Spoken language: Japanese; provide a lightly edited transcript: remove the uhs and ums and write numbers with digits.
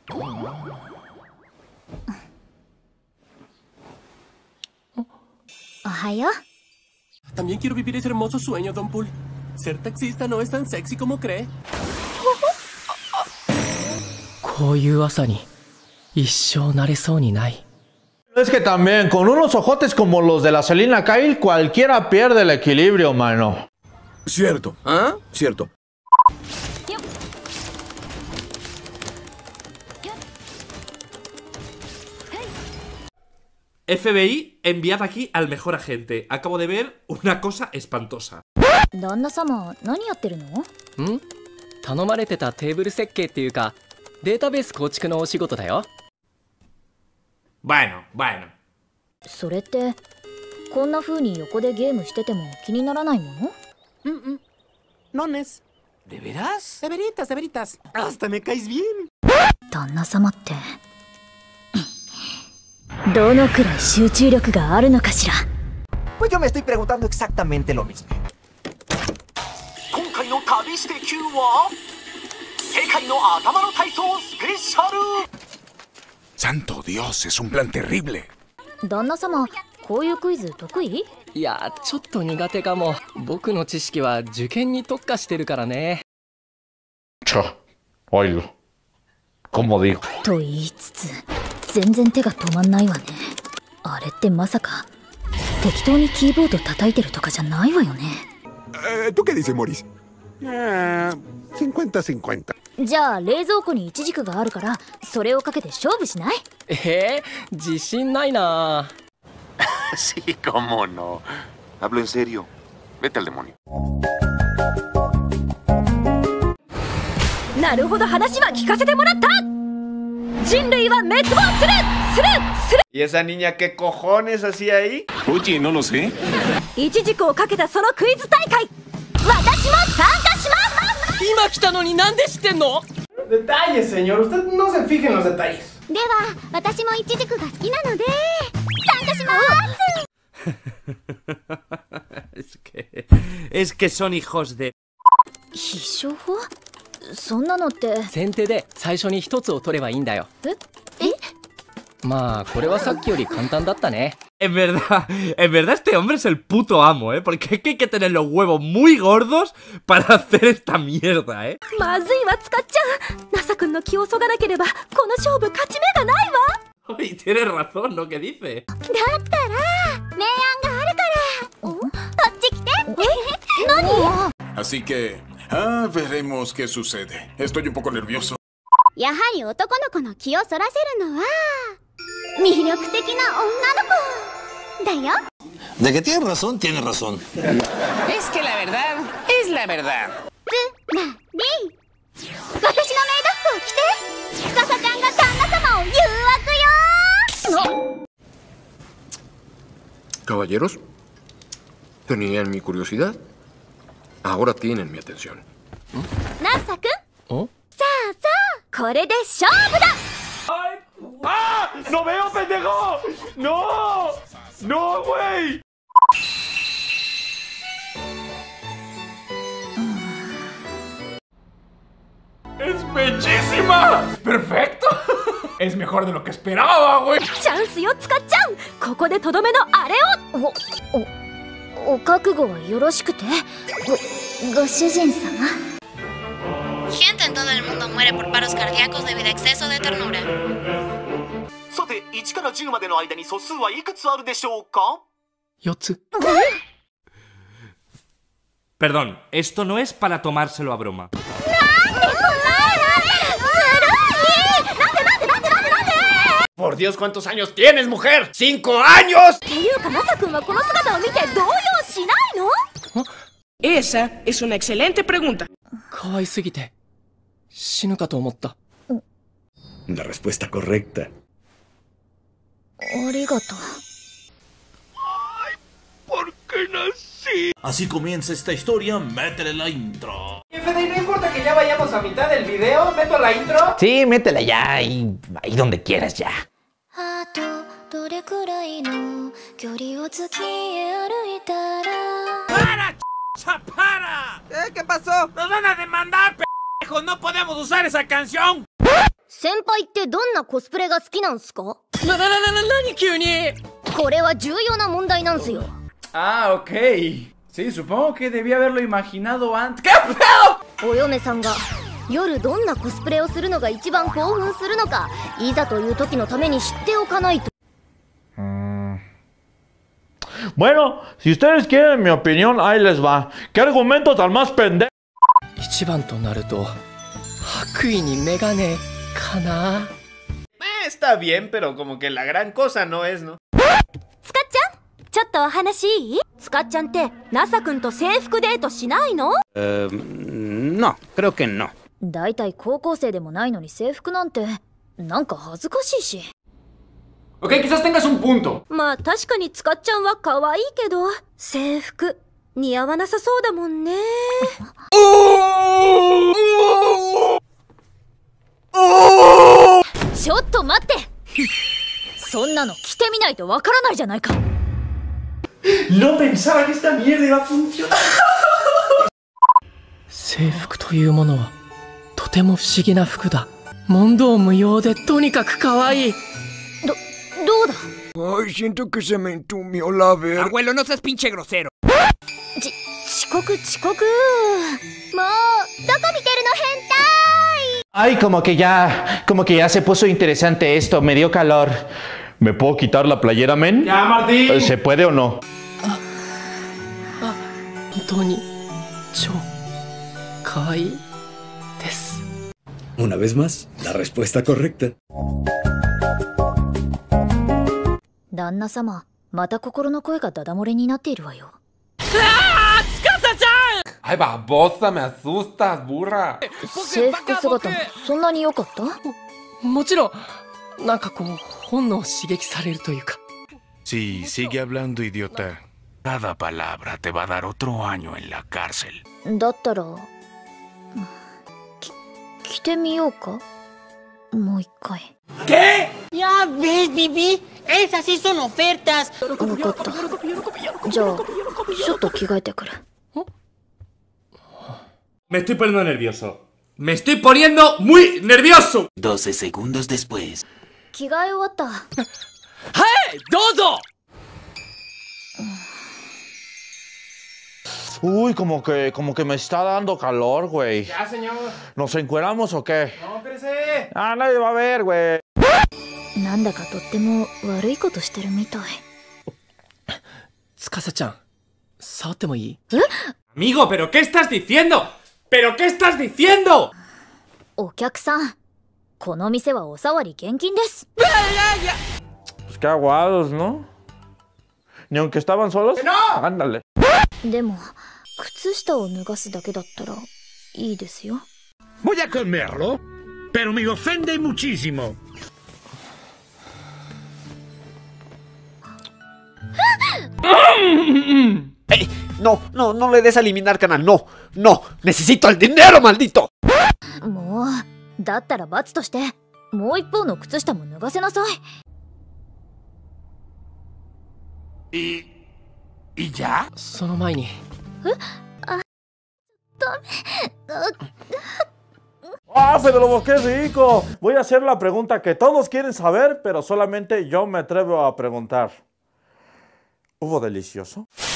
Ohayo. También quiero vivir ese hermoso sueño, Don Pool. Ser taxista no es tan sexy como cree. Es que también, con unos ojotes como los de la Selina Kyle, cualquiera pierde el equilibrio, mano. Cierto. ¿Ah? Cierto. FBI, enviad aquí al mejor agente. Acabo de ver una cosa espantosa. 旦那様、何やってるの？ 頼まれてたテーブル設計っていうか、データベース構築のお仕事だよ。 Bueno. それって、こんな風に横でゲームしてても気にならないもの？ Nones. ¿De veras? De veritas, de veritas. Hasta me caes bien. 旦那様って、どのくらい集中力があるのかしら。 Pues yo me estoy preguntando exactamente lo mismo. 今回の旅して Q は世界の頭の体操スペシャル。 Santo Dios, es un plan terrible. 旦那様、こういうクイズ得意？ いや、ちょっと苦手かも。僕の知識は受験に特化してるからね。 Oílo. Como digo. と言いつつ、全然手が止まんないわね。あれってまさか適当にキーボード叩いてるとかじゃないわよね。 ¿Tú qué dices, Morris? 50-50. じゃあ冷蔵庫にイチジクがあるから、それをかけて勝負しない？ 自信ないな。 Sí, cómo no. Hablo en serio. Vete al demonio. なるほど、話は聞かせてもらった。人類は滅亡する。 ¿Y esa niña qué cojones hacía ahí? Oye, no lo sé. イチジクをかけたそのクイズ大会、私も参加します。 今来たのになんで知ってんの？ Detalles, señor. Usted no se fije en los detalles. では、私もイチジクが好きなので参加します。 Es que son hijos de... 必勝法？そんなのって。 先手で最初に一つを取ればいいんだよ。 え？ まあ、これはさっきより簡単だったね。 En verdad este hombre es el puto amo, porque es que hay que tener los huevos muy gordos para hacer esta mierda, まずいわ、使っちゃう。ナサ君の気をそがなければ、この勝負勝ち目がないわ。 Oye, tienes razón, ¿no? ¿Qué dice? だったら、明暗があるから。こっち来て。何？ Así que, veremos qué sucede. Estoy un poco nervioso. やはり男の子の気をそらせるのは魅力的な女の子だよ。 De que tienes razón, tienes razón. Es que la verdad es la verdad. つまり、私のメイド服を着て、司ちゃんが旦那様を誘惑よ。 Caballeros, tenían mi curiosidad. Ahora tienen mi atención. ナッサ君。さあさあ、これで勝負だ。 ¡Ah! ¡No veo, pendejo! ¡No! ¡No, güey! ¡Es bellísima! ¡Es perfecto! ¡Es mejor de lo que esperaba, güey! チャンスよ、使っちゃう。ここでとどめのあれを。お覚悟はよろしくて。ご主人様。 Gente en todo el mundo muere por paros cardíacos debido a exceso de ternura. さて、1から10までの間に素数はいくつあるでしょうか ？4つ。 Perdón, esto no es para tomárselo a broma. ¡Por Dios, cuántos años tienes, mujer! ¡5 años! Esa es una excelente pregunta. 可愛すぎて死ぬかと思った。 La respuesta correcta. ありがとう。 ¿Por qué nací? Así comienza esta historia, métele la intro. Fede, ¿no importa que ya vayamos a mitad del video? ¿Meto la intro? Sí, métela ya, ahí donde quieras ya. ¡Para, ¡para! ¿Qué pasó? ¡Nos van a demandar, p***! ¡No podemos usar esa canción! 先輩ってどんなコスプレが好きなんすか？ 何急に。 これは重要な問題なんすよ。 Ah, ok. Sí, supongo que debí haberlo imaginado antes. ¿Qué pedo? お嫁さんが夜どんなコスプレをするのが一番興奮するのか、いざという時のために知っておかないと。 Bueno, si ustedes quieren mi opinión, ahí les va. ¿Qué argumento tan más pendejo? 一番となると白衣にメガネかな。 Está bien, pero como que la gran cosa no es, ¿no? スカッちゃん、ちょっとお話いい？スカッちゃんってナサ君と制服デートしないの？ No, creo que no. だいたい高校生でもないのに制服なんてなんか恥ずかしいし。 Ok, quizás tengas un punto. まあ確かにスカッちゃんは可愛いけど制服似合わなさそうだもんね。ちょっと待ってそんなの着てみないとわからないじゃないか。 No pensaba que esta mierda iba a funcionar. 制服というものはとても不思議な服だ。問答無用でとにかく可愛い。 どうだ。 Ay, siento que se me entumió la verga. Abuelo, no seas pinche grosero. 遅刻。もうどこ見てるの変態。 Ay, como que ya se puso interesante esto, me dio calor. ¿Me puedo quitar la playera, men? Ya, Martín. ¿Se puede o no? 本当に超可愛いです。 Una vez más, la respuesta correcta. 旦那様、また心の声がダダ漏れになっているわよ。 Ay, babosa, me asustas, burra. 制服姿もそんなに良かった？ もちろん、なんかこう本能刺激されるというか。 Sí, sigue hablando, idiota. Cada palabra te va a dar otro año en la cárcel. だったら着てみようか？もう一回。 ¿Qué? Ya ves, Bibi. Esas sí son ofertas. 分かった。じゃあちょっと着替えてくる。 Me estoy poniendo nervioso. Me estoy poniendo muy nervioso. 12 segundos después. 着替え終わった。 はい、どうぞ。 Uy, como que me está dando calor, güey. Ya, señor. ¿Nos encueramos o qué? No, espérese. Ah, nadie va a ver, güey. なんだかとっても悪いことしてるみたい。 司ちゃん、触ってもいい？ Amigo, ¿pero qué estás diciendo? ¿Pero qué estás diciendo? お客さん、この店はおさわり厳禁です。 Pues qué aguados, ¿no? Ni aunque estaban solos. ¡No! Ándale. でも靴下を脱がすだけだったらいいですよ。 Voy a comerlo, pero me ofende muchísimo. ¡Ey! No, no le des a eliminar canal. No, necesito el dinero, maldito. もうだったら罰としてもう一方の靴下も脱がせなさい。 ¿Y ya? その前に。 ダメ。 ¡Ah, Pedro, qué rico! Voy a hacer la pregunta que todos quieren saber, pero solamente yo me atrevo a preguntar. ¿Hubo delicioso?